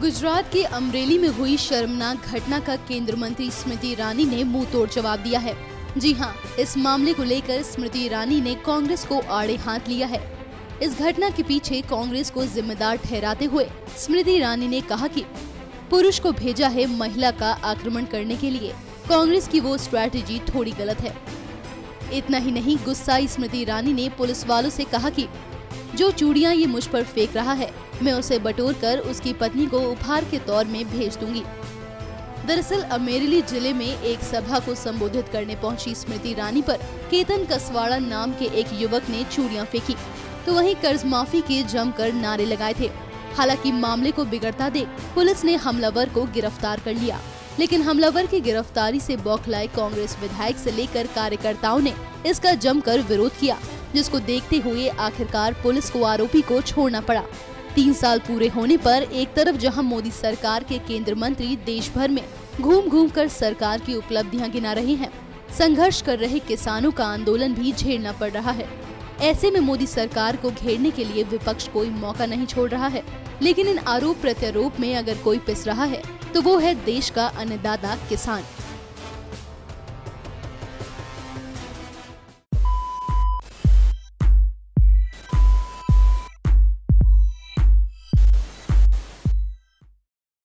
गुजरात के अमरेली में हुई शर्मनाक घटना का केंद्र मंत्री स्मृति ईरानी ने मुंह तोड़ जवाब दिया है। जी हां, इस मामले को लेकर स्मृति ईरानी ने कांग्रेस को आड़े हाथ लिया है। इस घटना के पीछे कांग्रेस को जिम्मेदार ठहराते हुए स्मृति ईरानी ने कहा कि पुरुष को भेजा है महिला का आक्रमण करने के लिए। कांग्रेस की वो स्ट्रैटेजी थोड़ी गलत है। इतना ही नहीं, गुस्साई स्मृति ईरानी ने पुलिस वालों से कहा कि जो चूड़ियां ये मुझ पर फेंक रहा है, मैं उसे बटोर कर उसकी पत्नी को उपहार के तौर में भेज दूंगी। दरअसल अमेरली जिले में एक सभा को संबोधित करने पहुंची स्मृति ईरानी पर केतन कसवाड़ा नाम के एक युवक ने चूड़ियां फेंकी, तो वहीं कर्ज माफी के जमकर नारे लगाए थे। हालांकि मामले को बिगड़ता देख पुलिस ने हमलावर को गिरफ्तार कर लिया, लेकिन हमलावर की गिरफ्तारी से बौखलाए कांग्रेस विधायक से लेकर कार्यकर्ताओं ने इसका जमकर विरोध किया, जिसको देखते हुए आखिरकार पुलिस को आरोपी को छोड़ना पड़ा। 3 साल पूरे होने पर एक तरफ जहां मोदी सरकार के केंद्र मंत्री देश भर में घूम घूम कर सरकार की उपलब्धियां गिना रहे हैं, संघर्ष कर रहे किसानों का आंदोलन भी झेलना पड़ रहा है। ऐसे में मोदी सरकार को घेरने के लिए विपक्ष कोई मौका नहीं छोड़ रहा है। लेकिन इन आरोप प्रत्यारोप में अगर कोई पिस रहा है तो वो है देश का अन्नदाता किसान।